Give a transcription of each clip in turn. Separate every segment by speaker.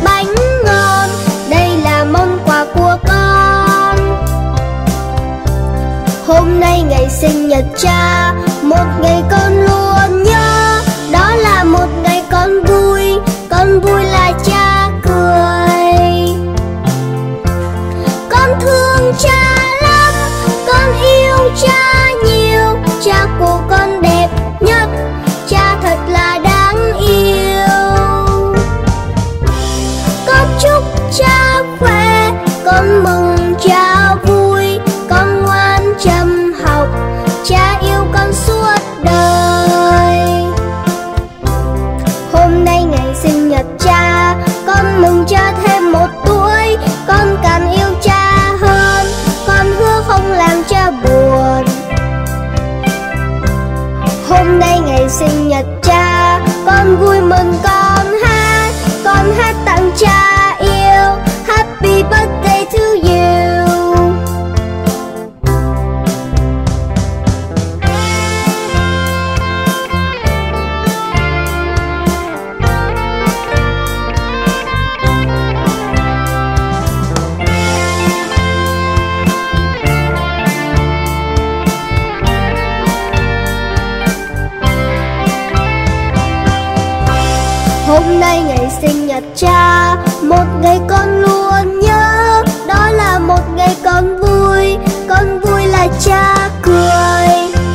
Speaker 1: bánh ngon, đây là món quà của con. Hôm nay ngày sinh nhật cha, một ngày con luôn nhớ, đó là một ngày con vui là cha cười. Con thương cha lắm, con yêu cha nhiều, cha của con đẹp nhất, cha thật là đáng yêu. Con chúc cha khỏe, con mừng cha vui, con ngoan chăm học, cha yêu con suốt đời. Hôm nay ngày sinh nhật cha, con mừng cha thêm một tuổi, con càng yêu cha hơn, con hứa không làm cha buồn. Hôm nay ngày sinh nhật cha, con vui mừng con hát tặng cha yêu, Happy birthday to you. Hôm nay ngày sinh nhật cha, một ngày con luôn nhớ, đó là một ngày con vui là cha cười.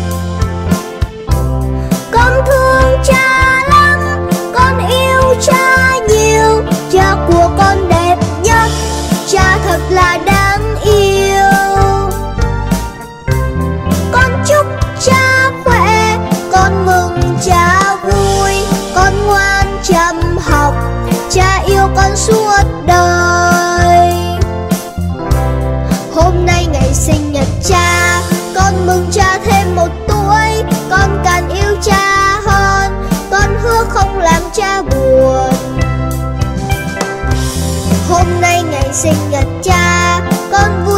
Speaker 1: Con thương cha lắm, con yêu cha nhiều, cha của con đẹp nhất, cha thật là đáng yêu. Con chúc cha khỏe, con mừng cha vui, con ngoan chăm học, cha yêu con suốt đời. Hôm nay ngày sinh nhật cha, con mừng cha thêm một tuổi, con càng yêu cha hơn, con hứa không làm cha buồn. Hôm nay ngày sinh nhật cha, con vui